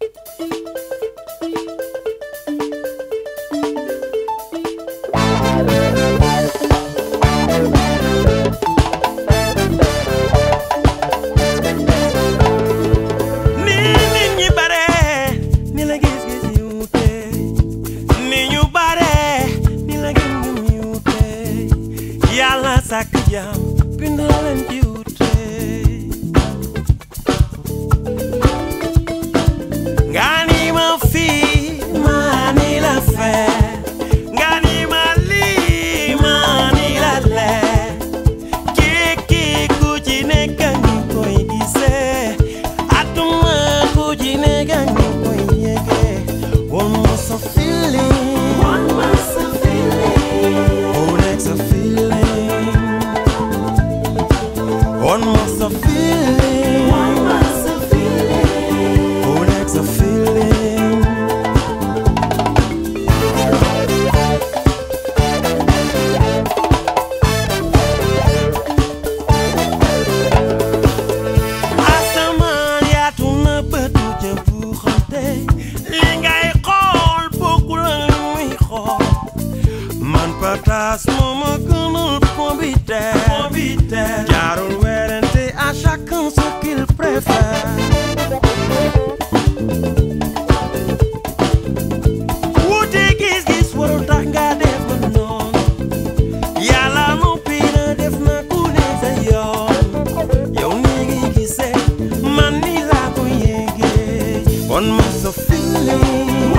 Wutee guiss guiss warul tax nga def ma noon Yàlla noppi na def na ku ne sa yoon yow ni ngi gisee man ni laa ko yéegee one must of feeling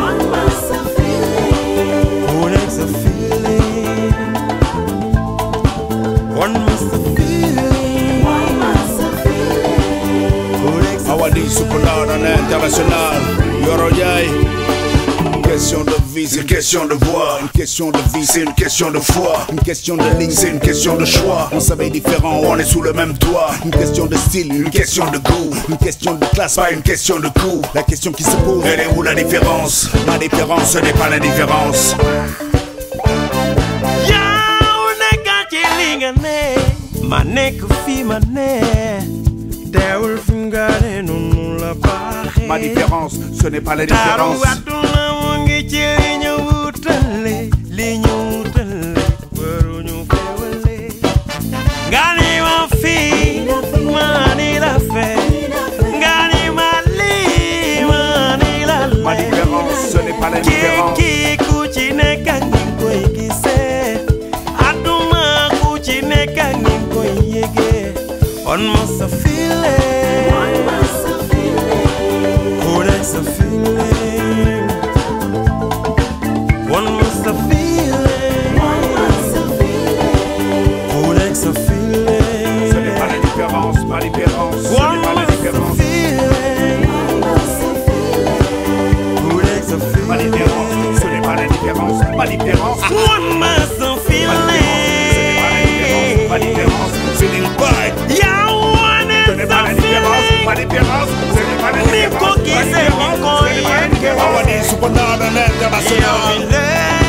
who next a feeling one must of feeling Awadi superstar en international Yoro Ndiaye. Question de vie, c'est une question de voix. Une question de vie, c'est une question de foi. Une question de ligne, c'est une question de choix. On savait différent, on est sous le même toit. Une question de style, une question de goût. Une question de classe, pas une question de coût. La question qui se pose, elle est où la différence? La différence, ce n'est pas l'indifférence. Ma différence, ce n'est pas la différence. Ma différence, ce n'est pas la différence. One must have feeling. One must have feeling. Who next a feeling? One must have feeling. One must have feeling. Who next a feeling? Ce n'est pas la différence, ma différence. Ce n'est pas la différence. One must have feeling. Who next a feeling? Ma différence, ce n'est pas la différence. Ma différence. One must have feeling. Ce n'est pas la différence. Ma différence, c'est une vibe. Ce n'est pas la différence, ma différence, ce n'est pas la différence, ma différence, ce n'est pas la différence. Awadi superstar en international.